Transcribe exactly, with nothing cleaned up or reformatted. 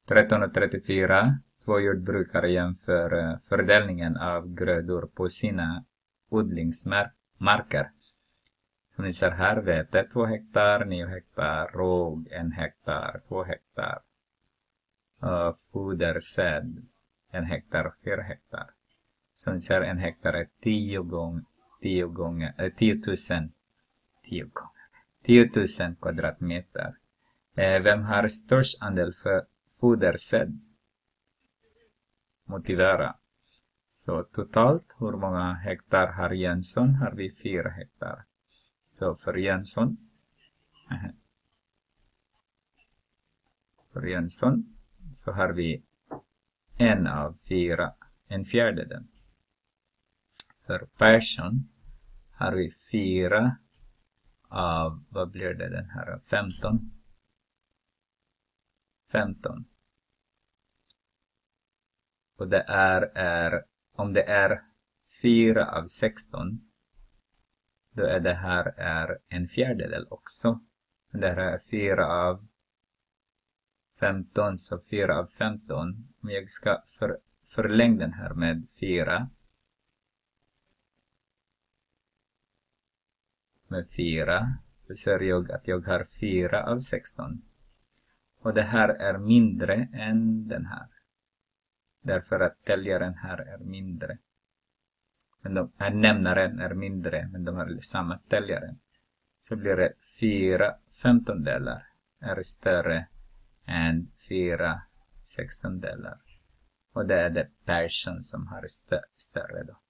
tretton och trettiofyra. Två jordbrukare jämför fördelningen av grödor på sina odlingsmarker. Som ni ser här, vete två hektar, nio hektar, råg en hektar, två hektar. Uh, fodersäd en hektar och fyra hektar. Som ni ser, en hektar är tio gånger, tio gånger, äh, tio tusen, tio gånger, tio tusen kvadratmeter. Eh, vem har störst andel för fodersäd? Motivera. Så totalt, hur många hektar har Jönsson? Har vi fyra hektar. Så för Jönsson. För Jönsson så har vi en av fyra, en fjärdedel. För Persson har vi fyra av, vad blir det den här, femton. femton. Och det är, är, om det är fyra av sexton, då är det här är en fjärdedel också. Men det här är fyra av femton, så fyra av femton. Om jag ska för, förlänga den här med fyra. Med fyra, så ser jag att jag har fyra av sexton. Och det här är mindre än den här. Därför att täljaren här är mindre. Men de, äh, nämnaren är mindre, men de har samma täljare. Så blir det fyra femtondelar är större än fyra sextondelar. Och det är det Persson som har stö- större då.